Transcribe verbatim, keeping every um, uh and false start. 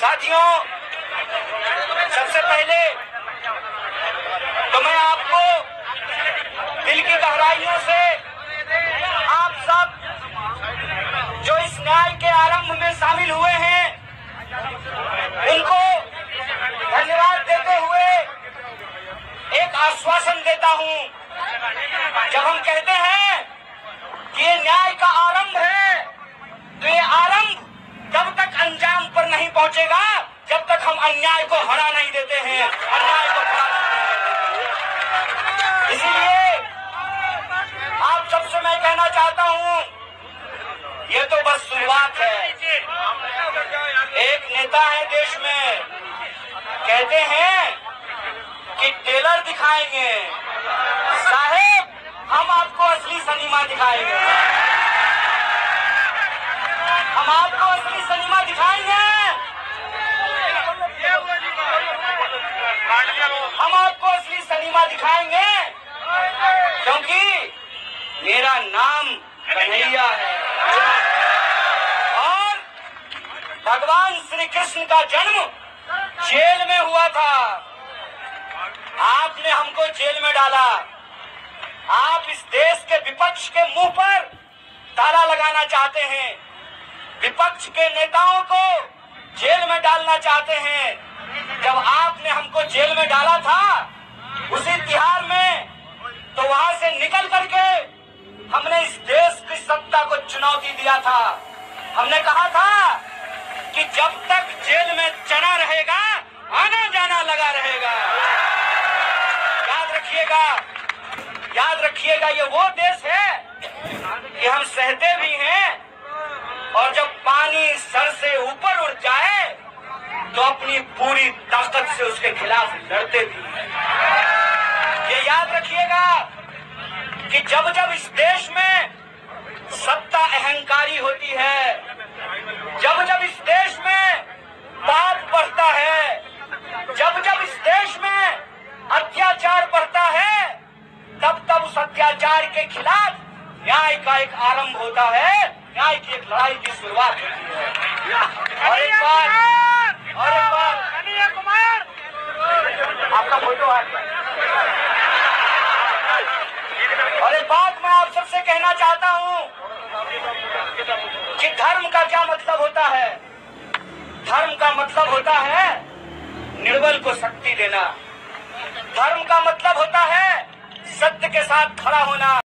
साथियों, सबसे पहले तो मैं आपको दिल की गहराइयों से आप सब जो इस न्याय के आरंभ में शामिल हुए हैं उनको धन्यवाद देते हुए एक आश्वासन देता हूं। जब हम कहते हैं कि ये न्याय का आरंभ है, तो ये आरंभ जब तक अंजाम पर नहीं पहुंचेगा, जब तक हम अन्याय को हरा नहीं देते हैं, अन्याय को हरा नहीं देते। इसीलिए आप सबसे मैं कहना चाहता हूं, ये तो बस शुरुआत है। एक नेता है देश में, कहते हैं कि टेलर दिखाएंगे, साहेब हम आपको असली सिनेमा दिखाएंगे, हम आपको असली सिनेमा दिखाएंगे, हम आपको असली सिनेमा दिखाएंगे, क्योंकि मेरा नाम कन्हैया है और भगवान श्री कृष्ण का जन्म जेल में हुआ था। आपने हमको जेल में डाला, आप इस देश के विपक्ष के मुंह पर ताला लगाना चाहते हैं, विपक्ष के नेताओं को जेल में डालना चाहते हैं। जब आपने हमको जेल में डाला था उसी तिहार में, तो वहां से निकल करके हमने इस देश की सत्ता को चुनौती दिया था। हमने कहा था कि जब तक जेल में चना रहेगा, आना जाना लगा रहेगा। याद रखिएगा, याद रखिएगा, ये वो देश है कि हम सहते भी हैं और जब पानी सर से ऊपर उड़ जाए तो अपनी पूरी ताकत से उसके खिलाफ लड़ते भी हैं। ये याद रखिएगा कि जब जब इस देश में सत्ता अहंकारी होती है, जब जब इस देश में पाप बढ़ता है, जब जब इस देश में अत्याचार बढ़ता है, तब तब उस अत्याचार के खिलाफ न्याय का एक आरंभ होता है, न्याय की एक लड़ाई की शुरुआत होती है। और एक बात, और एक बात, आपका फोटो आ गया। और एक बात मैं आप सबसे कहना चाहता हूं कि धर्म का क्या मतलब होता है। धर्म का मतलब होता है निर्बल को शक्ति देना, धर्म का मतलब होता है सत्य के साथ खड़ा होना।